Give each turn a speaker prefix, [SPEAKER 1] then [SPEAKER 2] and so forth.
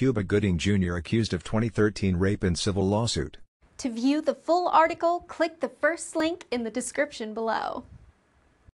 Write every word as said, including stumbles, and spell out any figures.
[SPEAKER 1] Cuba Gooding Junior accused of twenty thirteen rape in civil lawsuit.
[SPEAKER 2] To view the full article, click the first link in the description below.